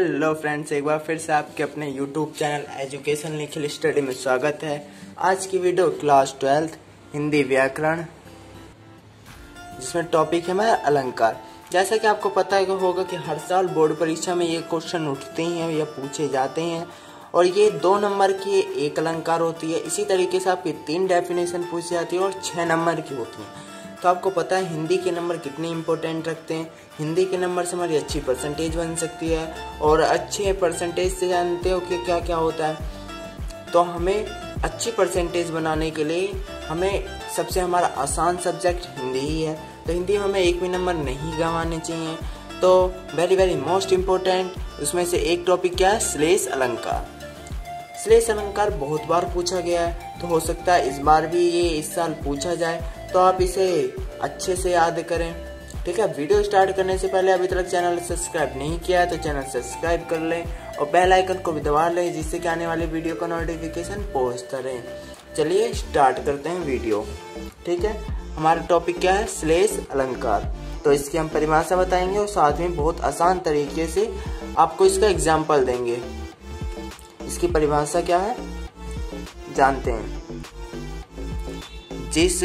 Hello friends, एक बार फिर से आपके अपने YouTube channel education Nikhil study में स्वागत है। आज की वीडियो क्लास 12 हिंदी व्याकरण, जिसमें टॉपिक है हमारा अलंकार। जैसा कि आपको पता होगा कि हर साल बोर्ड परीक्षा में ये क्वेश्चन उठते हैं या पूछे जाते हैं, और ये 2 नंबर की एक अलंकार होती है। इसी तरीके से आपकी 3 डेफिनेशन पूछी जाती है और 6 नंबर की होती है। तो आपको पता है हिंदी के नंबर कितने इंपॉर्टेंट रखते हैं। हिंदी के नंबर से हमारी अच्छी परसेंटेज बन सकती है, और अच्छे परसेंटेज से जानते हो कि क्या क्या होता है। तो हमें अच्छी परसेंटेज बनाने के लिए हमें सबसे हमारा आसान सब्जेक्ट हिंदी ही है। तो हिंदी में हमें एक भी नंबर नहीं गंवाने चाहिए। तो वेरी मोस्ट इम्पोर्टेंट उसमें से एक टॉपिक क्या है, श्लेष अलंकार। श्लेष अलंकार बहुत बार पूछा गया है, तो हो सकता है इस बार भी ये इस साल पूछा जाए, तो आप इसे अच्छे से याद करें। ठीक है, वीडियो स्टार्ट करने से पहले अभी तक चैनल सब्सक्राइब नहीं किया है तो चैनल सब्सक्राइब कर लें और बेल आइकन को भी दबा लें, जिससे कि आने वाली वीडियो का नोटिफिकेशन पहुंचता रहे। चलिए स्टार्ट करते हैं वीडियो। ठीक है, हमारा टॉपिक क्या है, श्लेष अलंकार। तो इसकी हम परिभाषा बताएंगे और साथ में बहुत आसान तरीके से आपको इसका एग्जाम्पल देंगे। इसकी परिभाषा क्या है जानते हैं। जिस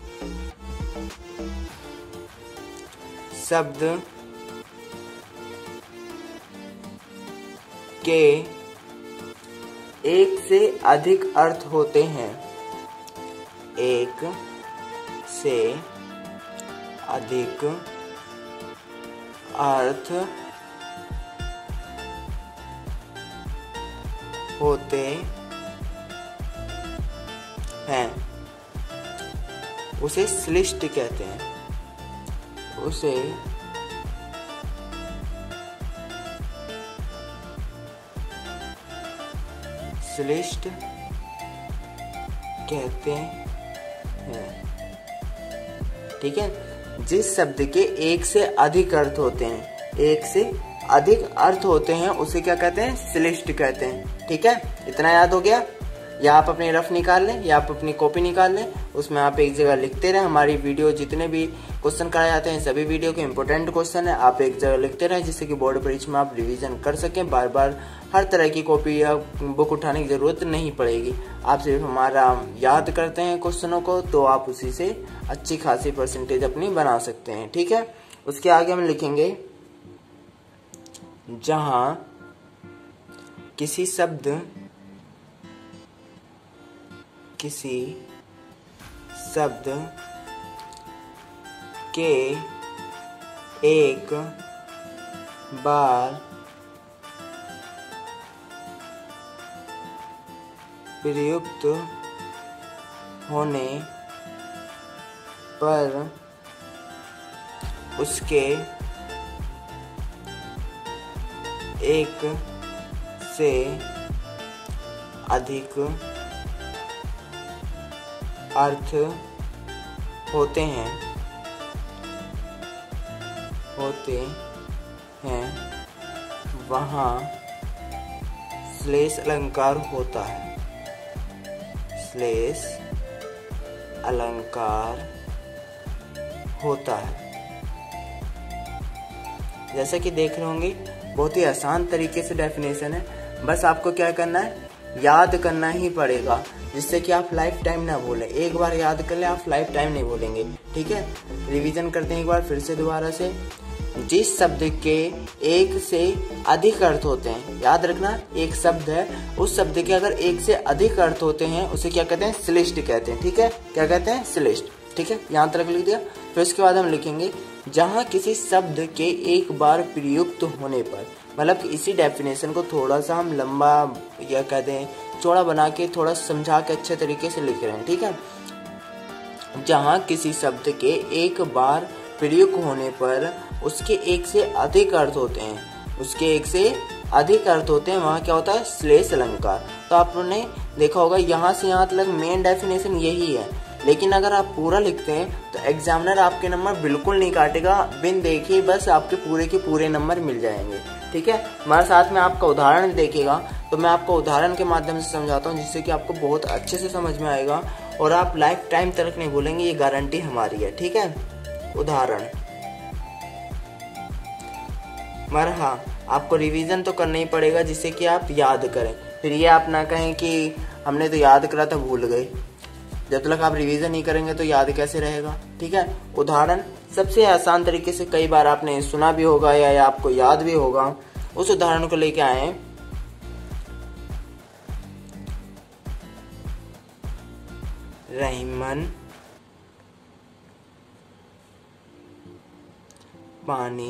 शब्द के एक से अधिक अर्थ होते हैं, एक से अधिक अर्थ होते हैं, उसे श्लिष्ट कहते हैं। उसे श्लिष्ट कहते हैं। ठीक है, जिस शब्द के एक से अधिक अर्थ होते हैं, एक से अधिक अर्थ होते हैं, उसे क्या कहते हैं, श्लिष्ट कहते हैं। ठीक है, इतना याद हो गया। या आप अपनी रफ निकाल लें या आप अपनी कॉपी निकाल लें, उसमें आप एक जगह लिखते रहें। हमारी वीडियो जितने भी क्वेश्चन कराए जाते हैं सभी वीडियो के इंपॉर्टेंट क्वेश्चन है, आप एक जगह लिखते रहें, जिससे कि बोर्ड परीक्षा में आप रिवीजन कर सकें। बार बार हर तरह की कॉपी या बुक उठाने की जरूरत नहीं पड़ेगी। आप सिर्फ हमारा याद करते हैं क्वेश्चनों को, तो आप उसी से अच्छी खासी परसेंटेज अपनी बना सकते हैं। ठीक है, उसके आगे हम लिखेंगे, जहां किसी शब्द के एक बार प्रयुक्त होने पर उसके एक से अधिक अर्थ होते हैं वहाँ श्लेष अलंकार होता है। श्लेष अलंकार होता है। जैसा कि देख रहे होंगे, बहुत ही आसान तरीके से डेफिनेशन है। बस आपको क्या करना है, याद करना ही पड़ेगा, जिससे कि आप लाइफ टाइम ना भूलें। एक बार याद कर ले, आप लाइफ टाइम नहीं भूलेंगे। ठीक है, रिवीजन करते हैं एक बार फिर से दोबारा से। जिस शब्द के एक से अधिक अर्थ होते हैं, याद रखना एक शब्द है, उस शब्द के अगर एक से अधिक अर्थ होते हैं उसे क्या कहते हैं, श्लिष्ट कहते हैं। ठीक है, क्या कहते हैं, श्लिष्ट। ठीक है, यहाँ तक लिख दिया। फिर उसके बाद हम लिखेंगे, जहाँ किसी शब्द के एक बार प्रयुक्त होने पर, मतलब इसी डेफिनेशन को थोड़ा सा हम लंबा या कहते हैं चौड़ा बना के थोड़ा समझा के अच्छे तरीके से लिख रहे हैं। ठीक है, जहाँ किसी शब्द के एक बार प्रयुक्त होने पर उसके एक से अधिक अर्थ होते हैं, उसके एक से अधिक अर्थ होते हैं, वहाँ क्या होता है, श्लेष अलंकार। तो आपने देखा होगा यहाँ से यहाँ तक मेन डेफिनेशन यही है। लेकिन अगर आप पूरा लिखते हैं तो एग्जामिनर आपके नंबर बिल्कुल नहीं काटेगा, बिन देखे बस आपके पूरे के पूरे नंबर मिल जाएंगे। ठीक है, हमारे साथ में आपका उदाहरण देखेगा, तो मैं आपको उदाहरण के माध्यम से समझाता हूँ, जिससे कि आपको बहुत अच्छे से समझ में आएगा और आप लाइफ टाइम तक नहीं भूलेंगे, ये गारंटी हमारी है। ठीक है, उदाहरण मरहा आपको रिवीजन तो करना ही पड़ेगा जिससे कि आप याद करें। फिर ये आप ना कहें कि हमने तो याद करा था भूल गए। जब तक आप रिवीजन नहीं करेंगे तो याद कैसे रहेगा। ठीक है, उदाहरण सबसे आसान तरीके से कई बार आपने सुना भी होगा या आपको याद भी होगा, उस उदाहरण को लेके आए। रहीमन पानी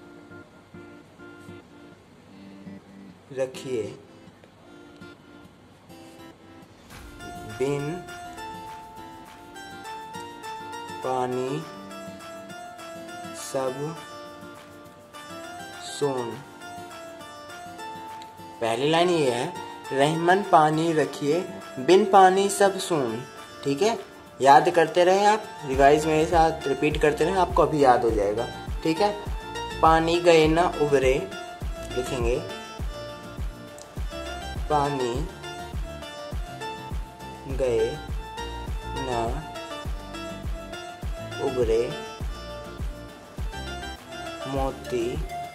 रखिए, बिन पानी सब सून। पहली लाइन ये है, रहीमन पानी रखिए, बिन पानी सब सून। ठीक है, याद करते रहे आप, रिवाइज मेरे साथ रिपीट करते रहे, आपको अभी याद हो जाएगा। ठीक है, पानी गए ना उबरे, लिखेंगे पानी गए ना उबरे, मोती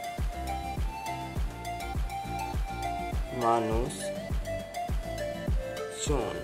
मानुष चून।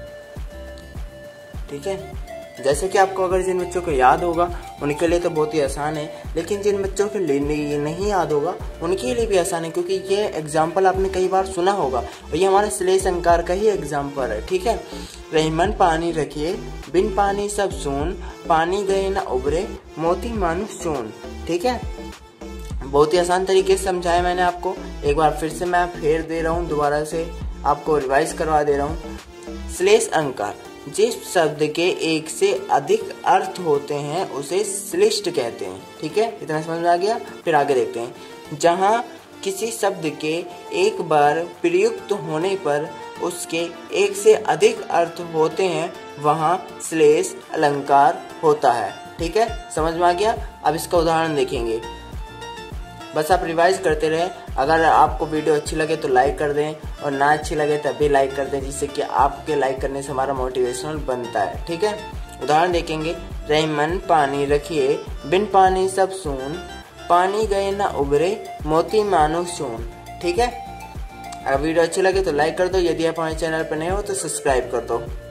ठीक है, जैसे कि आपको अगर जिन बच्चों को याद होगा उनके लिए तो बहुत ही आसान है, लेकिन जिन बच्चों के लिए नहीं याद होगा उनके लिए भी आसान है, क्योंकि ये एग्जाम्पल आपने कई बार सुना होगा और ये हमारे श्लेष अंकार का ही एग्जाम्पल है। ठीक है, रहीमन पानी रखिए, बिन पानी सब सून, पानी गए ना उबरे, मोती मानुष चून। ठीक है, बहुत ही आसान तरीके से समझाया मैंने आपको। एक बार फिर से मैं फेर दे रहा हूँ, दोबारा से आपको रिवाइज करवा दे रहा हूँ। श्लेष अंकार, जिस शब्द के एक से अधिक अर्थ होते हैं उसे श्लिष्ट कहते हैं। ठीक है, इतना समझ में आ गया। फिर आगे देखते हैं, जहाँ किसी शब्द के एक बार प्रयुक्त होने पर उसके एक से अधिक अर्थ होते हैं वहाँ श्लेष अलंकार होता है। ठीक है, समझ में आ गया। अब इसका उदाहरण देखेंगे, बस आप रिवाइज करते रहे। अगर आपको वीडियो अच्छी लगे तो लाइक कर दें और ना अच्छी लगे तब भी लाइक कर दें, जिससे कि आपके लाइक करने से हमारा मोटिवेशनल बनता है। ठीक है, उदाहरण देखेंगे, रहीमन पानी रखिए, बिन पानी सब सून, पानी गए ना उबरे, मोती मानुष चून। ठीक है, अगर वीडियो अच्छी लगे तो लाइक कर दो, यदि आप हमारे चैनल पर नए हो तो सब्सक्राइब कर दो।